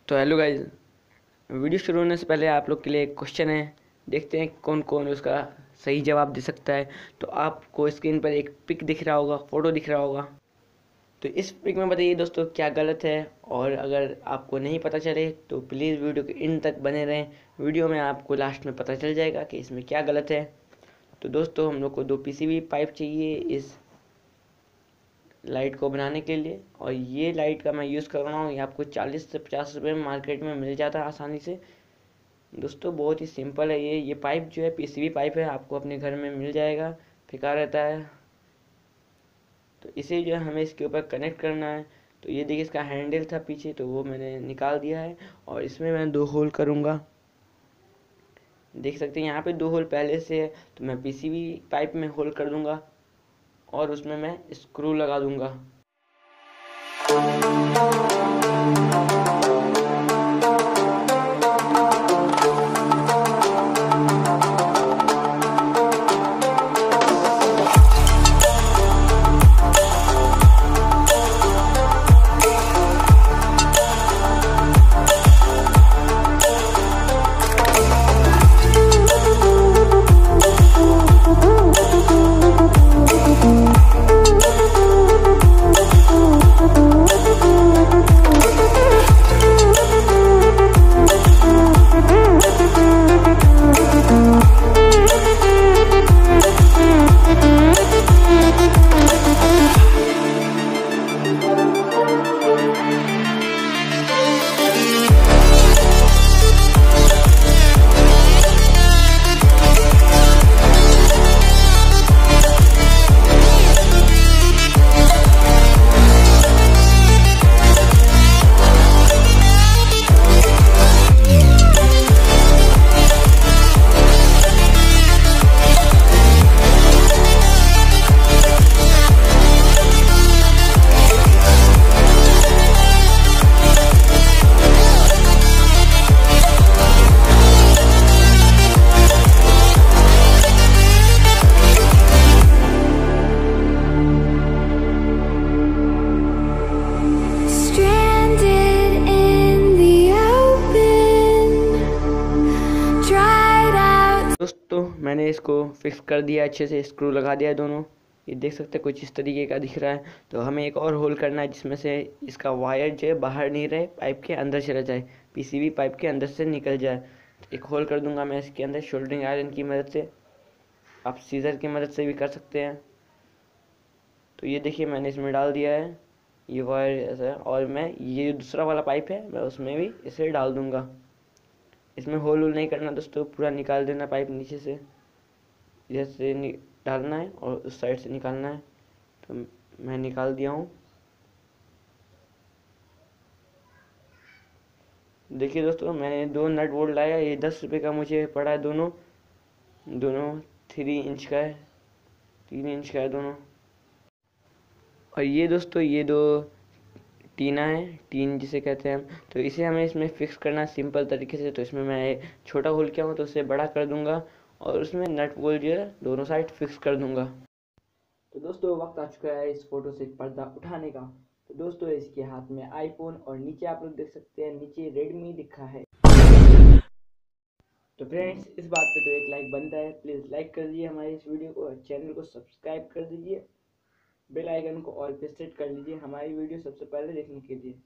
तो hello guys, video शुरू होने से पहले आप लोग के लिए एक क्वेश्चन है। देखते हैं कौन कौन उसका सही जवाब दे सकता है। तो आपको स्क्रीन पर एक पिक दिख रहा होगा, फोटो दिख रहा होगा। तो इस पिक में बताइए दोस्तों क्या गलत है, और अगर आपको नहीं पता चले तो प्लीज़ वीडियो के एंड तक बने रहें। वीडियो में आपको लास्ट में पता चल जाएगा कि इसमें क्या गलत है। तो दोस्तों हम लोग को 2 पीसीबी पाइप चाहिए इस लाइट को बनाने के लिए, और ये लाइट का मैं यूज़ कर रहा हूँ। ये आपको 40 से 50 रुपये में मार्केट में मिल जाता है आसानी से। दोस्तों बहुत ही सिंपल है ये पाइप जो है पीसीबी पाइप है, आपको अपने घर में मिल जाएगा, फेंका रहता है। तो इसे जो है हमें इसके ऊपर कनेक्ट करना है। तो ये देखिए इसका हैंडल था पीछे, तो वो मैंने निकाल दिया है और इसमें मैं 2 होल करूँगा। देख सकते हैं यहाँ पे 2 होल पहले से है, तो मैं पीसीबी पाइप में होल कर दूँगा और उसमें मैं स्क्रू लगा दूँगा। दोस्तों मैंने इसको फिक्स कर दिया, अच्छे से स्क्रू लगा दिया दोनों। ये देख सकते हैं कुछ इस तरीके का दिख रहा है। तो हमें एक और होल करना है जिसमें से इसका वायर जो है बाहर नहीं रहे, पाइप के अंदर चला जाए, पीसीबी पाइप के अंदर से निकल जाए। तो एक होल कर दूंगा मैं इसके अंदर सोल्डरिंग आयरन की मदद से, आप सीजर की मदद से भी कर सकते हैं। तो ये देखिए मैंने इसमें डाल दिया है ये वायर ऐसा, और मैं ये दूसरा वाला पाइप है मैं उसमें भी इसे डाल दूंगा। इसमें होल नहीं करना दोस्तों, पूरा निकाल देना पाइप नीचे से, इधर से डालना है और उस साइड से निकालना है। तो मैं निकाल दिया हूँ। देखिए दोस्तों मैंने 2 नट बोल्ट लाया, ये 10 रुपये का मुझे पड़ा है। दोनों 3 इंच का है, 3 इंच का है दोनों। और ये दोस्तों ये 2 टीना है, टीन जिसे कहते हैं हम। तो इसे हमें इसमें फिक्स करना सिंपल तरीके से। तो इसमें मैं छोटा होल किया हूँ तो उसे बड़ा कर दूंगा और उसमें नट बोल्ट जो है दोनों साइड फिक्स कर दूंगा। तो दोस्तों वक्त आ चुका है इस फोटो से पर्दा उठाने का। तो दोस्तों इसके हाथ में आईफोन, और नीचे आप लोग देख सकते हैं नीचे रेडमी लिखा है। तो फ्रेंड्स इस बात पे तो एक लाइक बनता है, प्लीज़ लाइक कर दीजिए हमारे इस वीडियो को, और चैनल को सब्सक्राइब कर दीजिए, बेल आइकन को ऑल पे सेट कर लीजिए हमारी वीडियो सबसे पहले देखने के लिए।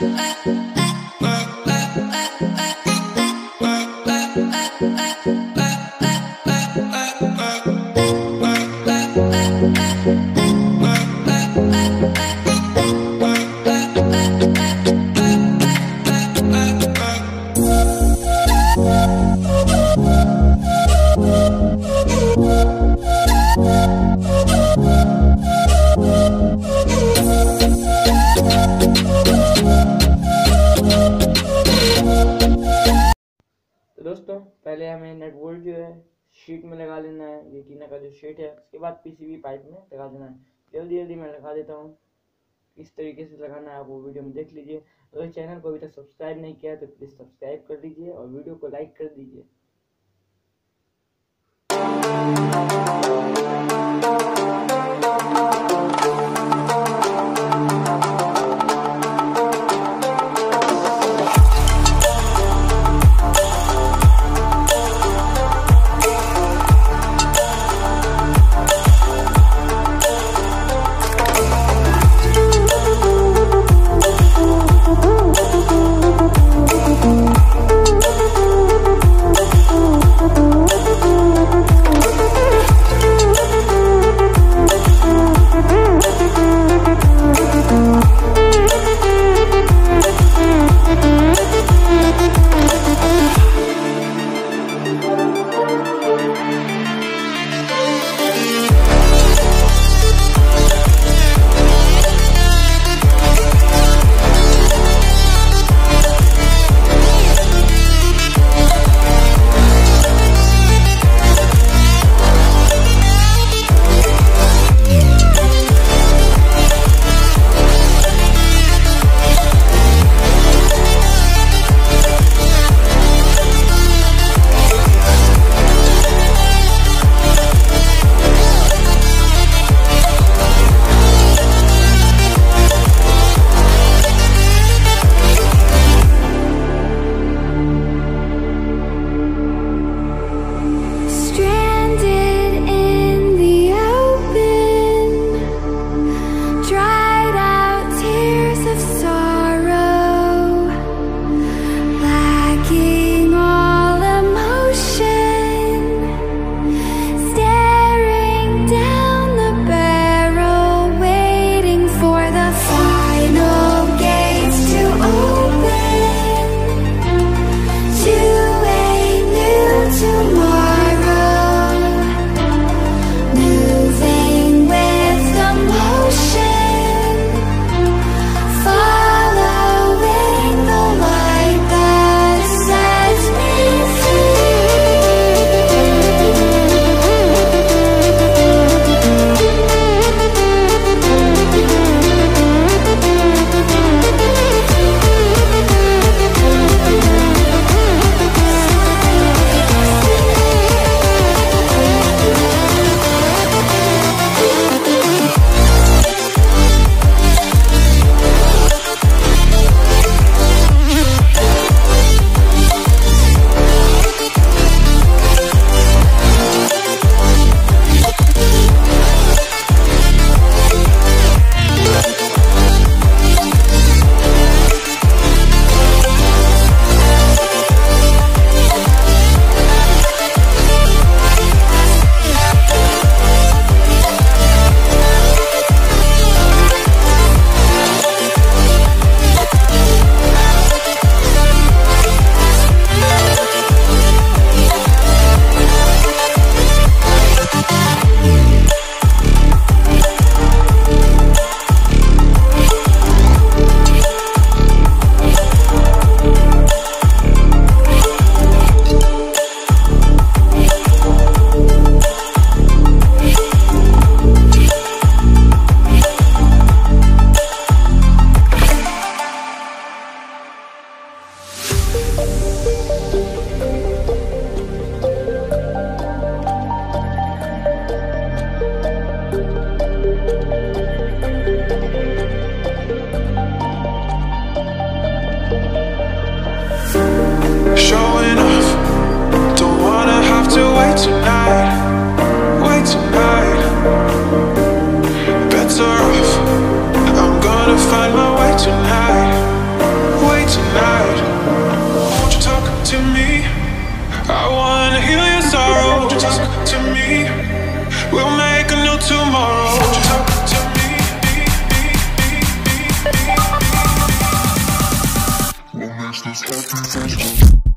दोस्तों पहले हमें नट बोल्ट जो है शीट में लगा लेना है, ये टीना का जो शीट है, उसके बाद पीसीबी पाइप में लगा देना है। जल्दी जल्दी मैं लगा देता हूँ। इस तरीके से लगाना है, आप वो वीडियो में देख लीजिए। अगर चैनल को अभी तक सब्सक्राइब नहीं किया है तो प्लीज़ सब्सक्राइब कर दीजिए और वीडियो को लाइक कर दीजिए। tomorrow. Won't you talk to me? What makes this happy?